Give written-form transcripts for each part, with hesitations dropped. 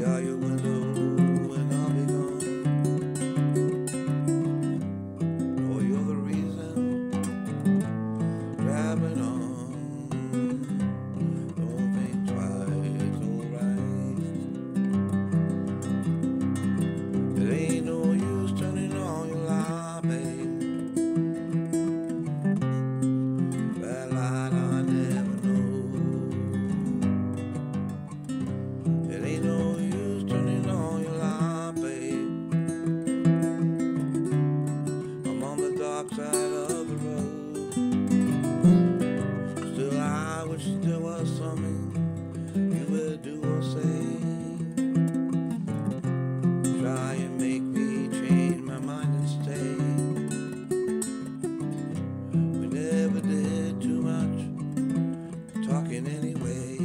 out your window and I'll be gone. Oh, you're the reason driving on. Don't think twice, it's alright. It ain't no use turning on your light, babe. That light I never know. It ain't no use turning on your light, babe. I'm on the dark side of the road. Still I wish there was something you would do or say. Try and make me change my mind and stay. We never did too much talking anyway.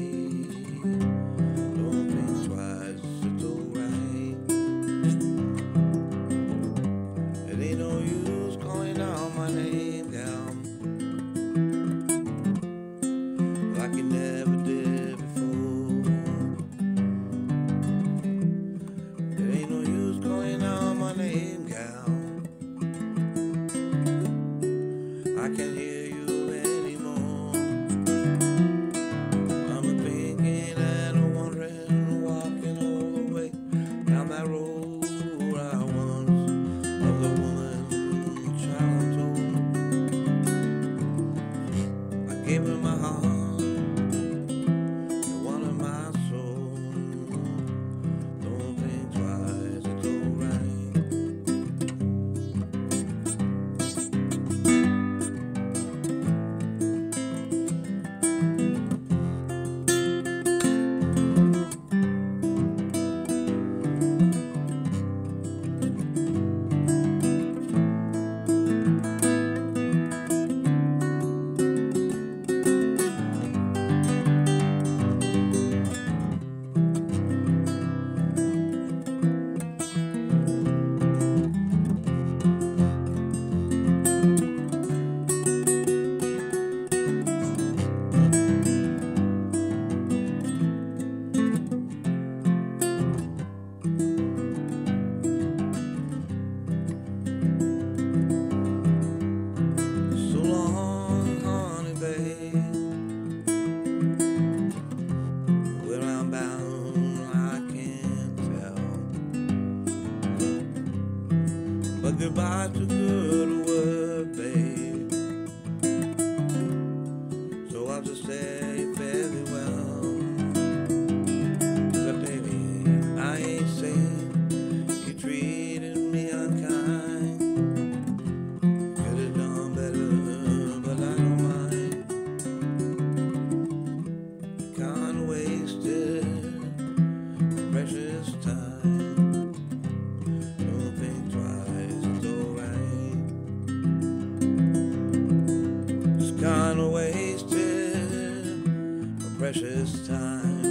Don't think twice, it's alright. It ain't no use calling out my name down like you never did before. It ain't no use calling out my name down. I can't hear you anymore. I'm thinking and wondering, walking all the way down that road I once of the woman child told. I gave her my heart, you wanted my soul. Don't think twice, it's alright. So long, honey, babe. Where I'm bound, I can't tell. But goodbye to good work, babe. So I'll just say fairly well. 'Cause baby, I ain't saying you treated me unkind. Could have done better, but I don't mind. Kinda wasted precious time. Don't think twice, it's alright. Just kinda wasted precious time.